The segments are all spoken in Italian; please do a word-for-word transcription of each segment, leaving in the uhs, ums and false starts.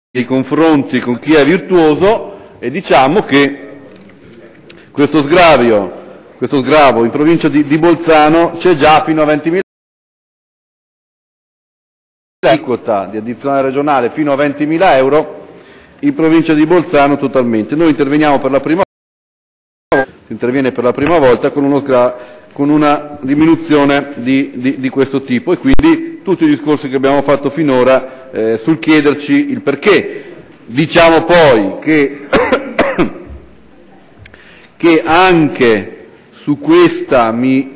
nei confronti con chi è virtuoso e diciamo che questo sgravio, questo sgravo in provincia di, di Bolzano c'è già fino a ventimila aliquota di addizionale regionale fino a ventimila euro, in provincia di Bolzano totalmente. Noi interveniamo per la prima volta, si interviene per la prima volta con, uno sgra, con una diminuzione di, di, di questo tipo e quindi tutti i discorsi che abbiamo fatto finora eh, sul chiederci il perché. Diciamo poi che, che anche su questa mi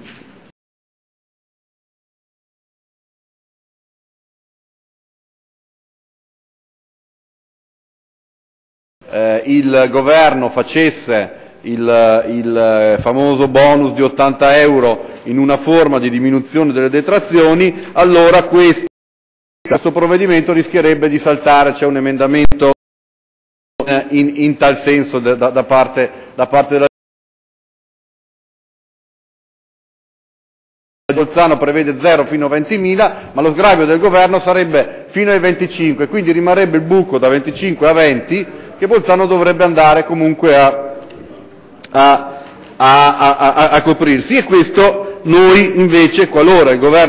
eh, il governo facesse il, il famoso bonus di ottanta euro in una forma di diminuzione delle detrazioni, allora questo, questo provvedimento rischierebbe di saltare. C'è un emendamento eh, in, in tal senso da, da, parte, da parte della Bolzano prevede zero fino a ventimila, ma lo sgravio del governo sarebbe fino ai venticinque, quindi rimarrebbe il buco da venticinque a venti che Bolzano dovrebbe andare comunque a A, a, a, a coprirsi, e questo noi invece, qualora il governo,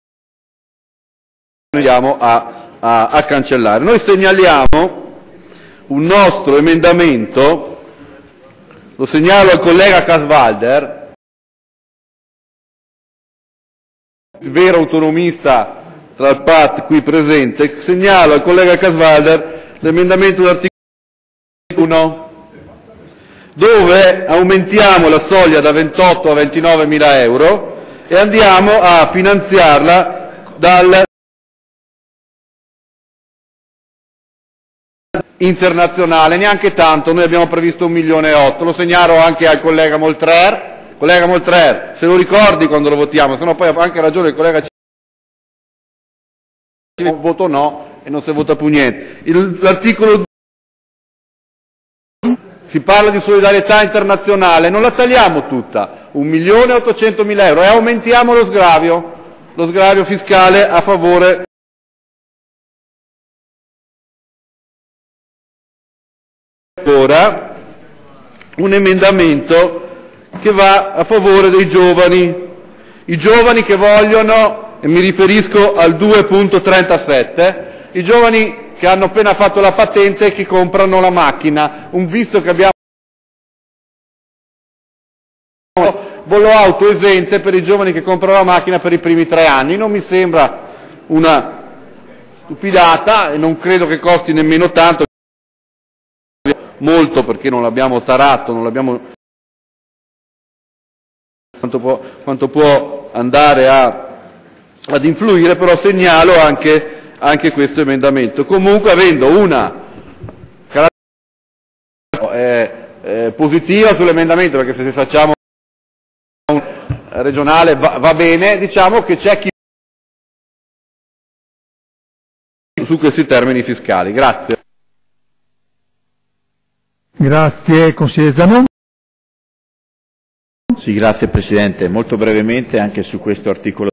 andiamo a, a, a cancellare. Noi segnaliamo un nostro emendamento, lo segnalo al collega Casvalder, vero autonomista tra il P A T qui presente, segnalo al collega Casvalder l'emendamento dell'articolo uno, dove aumentiamo la soglia da ventotto a ventinove mila euro e andiamo a finanziarla dal internazionale, neanche tanto, noi abbiamo previsto un milione e otto, lo segnalo anche al collega Moltrer. Collega Moltrer, se lo ricordi quando lo votiamo, se no poi ha anche ragione il collega C. Voto no e non si vota più niente. Il, l'articolo si parla di solidarietà internazionale, non la tagliamo tutta, un milione e ottocentomila euro, e aumentiamo lo sgravio, lo sgravio fiscale a favore ora un emendamento che va a favore dei giovani, i giovani che vogliono, e mi riferisco al due punto trentasette, i giovani che hanno appena fatto la patente e che comprano la macchina, un visto che abbiamo bollo auto esente per i giovani che comprano la macchina per i primi tre anni. Non mi sembra una stupidata e non credo che costi nemmeno tanto, molto, perché non l'abbiamo tarato, non l'abbiamo quanto può, quanto può andare a, ad influire, però segnalo anche anche questo emendamento. Comunque, avendo una caratteristica eh, eh, positiva sull'emendamento, perché se facciamo un regionale va, va bene, diciamo che c'è chi su questi termini fiscali. Grazie. Grazie, consigliere Zanon. Sì, grazie Presidente. Molto brevemente anche su questo articolo.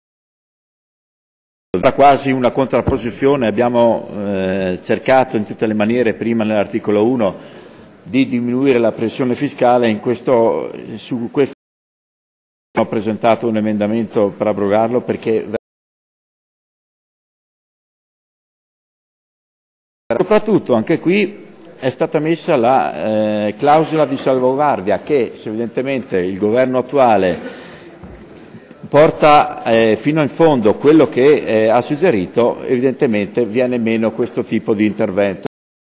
Era quasi una contrapposizione, abbiamo eh, cercato in tutte le maniere prima nell'articolo uno di diminuire la pressione fiscale, in questo, su questo ho presentato un emendamento per abrogarlo perché soprattutto anche qui è stata messa la eh, clausola di salvaguardia che se evidentemente il governo attuale porta eh, fino in fondo quello che eh, ha suggerito, evidentemente viene meno questo tipo di intervento.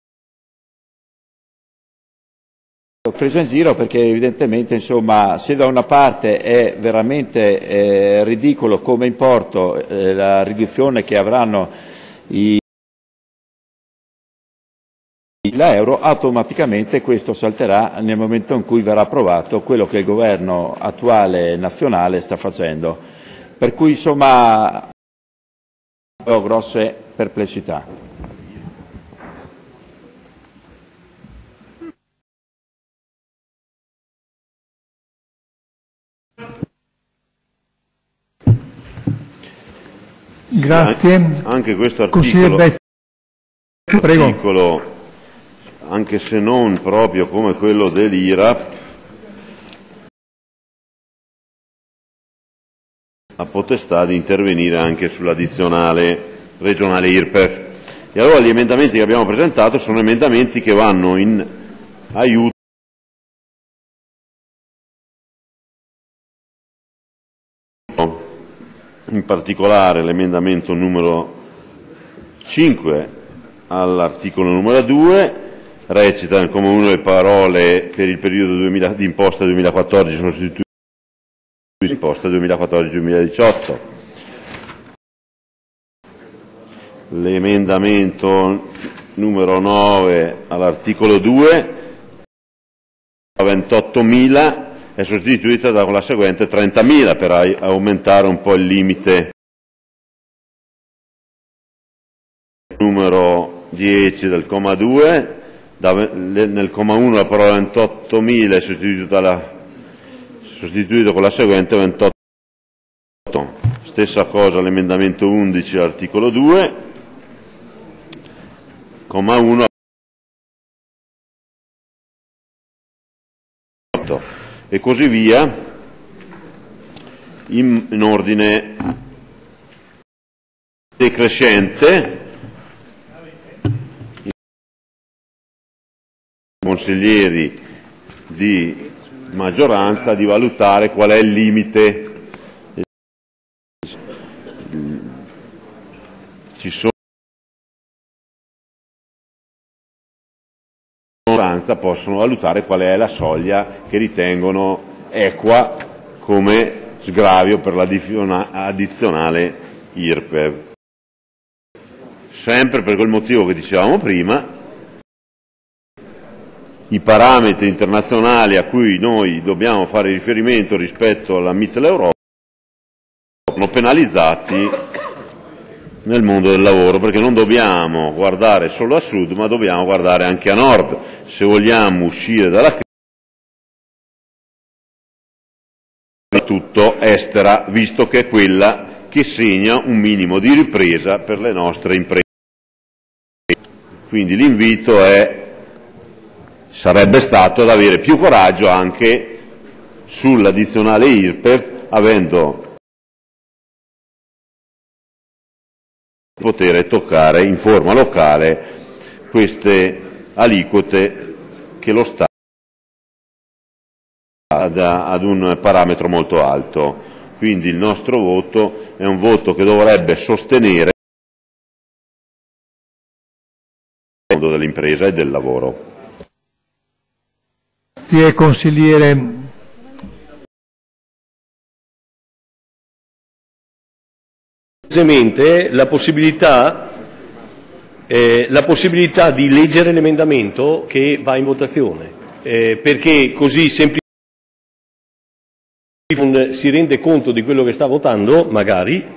Ho preso in giro perché evidentemente, insomma, se da una parte è veramente eh, ridicolo come importo eh, la riduzione che avranno i euro, automaticamente questo salterà nel momento in cui verrà approvato quello che il governo attuale nazionale sta facendo. Per cui insomma ho grosse perplessità. Grazie. Anche questo articolo Prego. articolo, anche se non proprio come quello dell'I R A P, ha potestà di intervenire anche sull'addizionale regionale I R P E F. E allora gli emendamenti che abbiamo presentato sono emendamenti che vanno in aiuto in particolare l'emendamento numero cinque all'articolo numero due, recita nel comma uno le parole per il periodo duemila, di imposta duemilaquattordici sono sostituite di imposta duemilaquattordici duemiladiciotto. L'emendamento numero nove all'articolo due, ventottomila, è sostituita da la seguente trentamila per aumentare un po' il limite. Numero dieci del comma due, da, nel comma uno la parola ventottomila è sostituita, la, sostituita con la seguente ventotto. Stessa cosa l'emendamento undici all'articolo due, comma uno. E così via in, in ordine decrescente. I consiglieri di maggioranza di valutare qual è il limite. Ci sono possono valutare qual è la soglia che ritengono equa come sgravio per l'addizionale I R P E F. Sempre per quel motivo che dicevamo prima, i parametri internazionali a cui noi dobbiamo fare riferimento rispetto alla Mitteleuropa sono penalizzati nel mondo del lavoro, perché non dobbiamo guardare solo a sud, ma dobbiamo guardare anche a nord, se vogliamo uscire dalla crisi, soprattutto estera, visto che è quella che segna un minimo di ripresa per le nostre imprese. Quindi l'invito è, sarebbe stato ad avere più coraggio anche sull'addizionale I R P E F, avendo poter toccare in forma locale queste aliquote che lo Stato ha ad un parametro molto alto. Quindi il nostro voto è un voto che dovrebbe sostenere il mondo dell'impresa e del lavoro. Grazie consigliere. La possibilità, eh, la possibilità di leggere l'emendamento che va in votazione, eh, perché così semplicemente si rende conto di quello che sta votando, magari,